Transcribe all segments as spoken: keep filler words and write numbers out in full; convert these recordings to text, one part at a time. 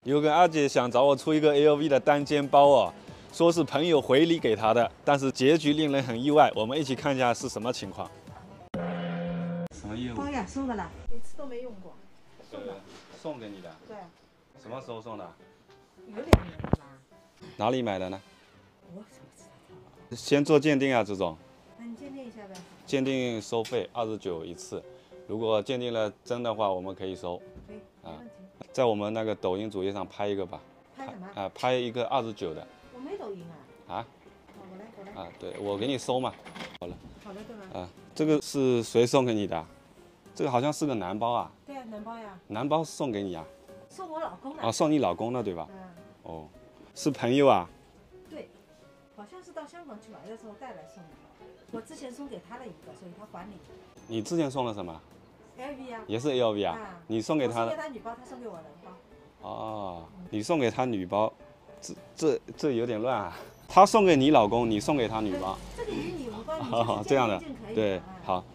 有个阿姐想找我出一个 L V 的单肩包哦，说是朋友回礼给她的，但是结局令人很意外。我们一起看一下是什么情况。什么业务？ 包呀，送的啦，一次都没用过。送的。 送给你的。 对。 什么时候送的？ 有两年了吧。 哪里买的呢？ 我怎么知道？ 先做鉴定啊，这种。 那你鉴定一下呗。鉴定收费二十九一次，如果鉴定了真的话，我们可以收。 可以。啊。 在我们那个抖音主页上拍一个吧。 拍什么？ 啊，拍一个二十九的。 我没抖音啊。 啊？ 我来，我来。 啊，对，我给你收嘛。好了。 好的，对吧？ 啊，这个是谁送给你的？这个好像是个男包啊。 对啊，男包呀。 男包送给你啊？ 送我老公的。 啊，送你老公的对吧？ 嗯。 哦，是朋友啊？ 对，好像是到香港去玩的时候带来送的。我之前送给他了一个，所以他还你。 你之前送了什么 ？L V 啊。也是 L V 啊？ 啊你送给他的？ 我送给他女包，他送给我男包。 哦，你送给他女包，这这这有点乱啊。他送给你老公，你送给他女包。 这个与你无关，你哦，这样的，对，好。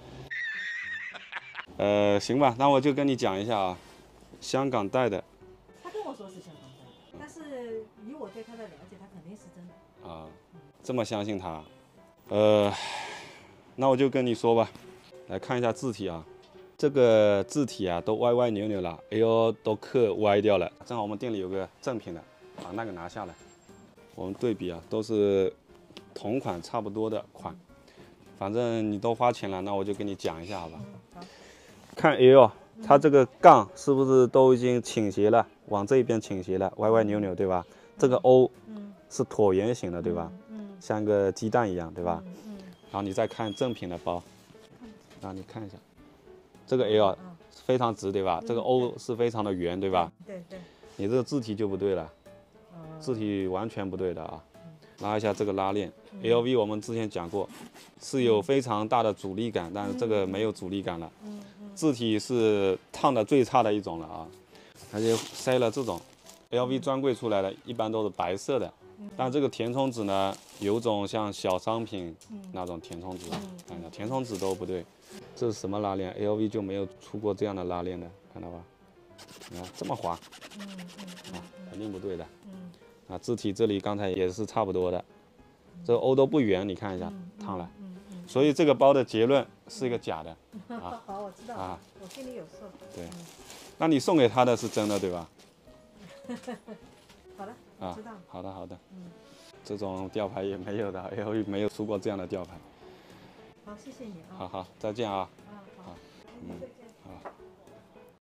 呃，行吧，那我就跟你讲一下啊，香港带的。 他跟我说是香港带的，但是以我对他的了解，他肯定是真的。 啊，这么相信他？呃，那我就跟你说吧，来看一下字体啊。这个字体啊都歪歪扭扭了 ，L 都刻歪掉了。正好我们店里有个正品的，把那个拿下来，我们对比啊，都是同款差不多的款。反正你都花钱了，那我就跟你讲一下，好吧？ 嗯、好。 看 L， 它这个杠是不是都已经倾斜了，往这边倾斜了，歪歪扭扭，对吧？这个 O 是椭圆形的，对吧？ 嗯， 像个鸡蛋一样，对吧？ 嗯。嗯然后你再看正品的包，然后你看一下。这个 L 非常直，对吧？这个 O 是非常的圆，对吧？ 对对。 你这个字体就不对了，字体完全不对的啊！拉一下这个拉链 ，L V 我们之前讲过，是有非常大的阻力感，但是这个没有阻力感了。字体是烫的最差的一种了啊！而且塞了这种 L V 专柜出来的，一般都是白色的，但这个填充纸呢，有种像小商品那种填充纸，看看填充纸都不对。这是什么拉链 ？L V 就没有出过这样的拉链的，看到吧？你看这么滑， 嗯嗯啊，肯定不对的。 嗯。 啊，字体这里刚才也是差不多的，这个 O 都不圆，你看一下，烫了。 嗯嗯。 所以这个包的结论是一个假的。 啊，好，我知道。啊，我心里有数。 对。那你送给他的是真的，对吧？ 好的。 啊， 知道。好的好的。 嗯。 这种吊牌也没有的 ，L V 没有出过这样的吊牌。 好，谢谢你啊。 好好，再见啊。 啊，好。 嗯，好。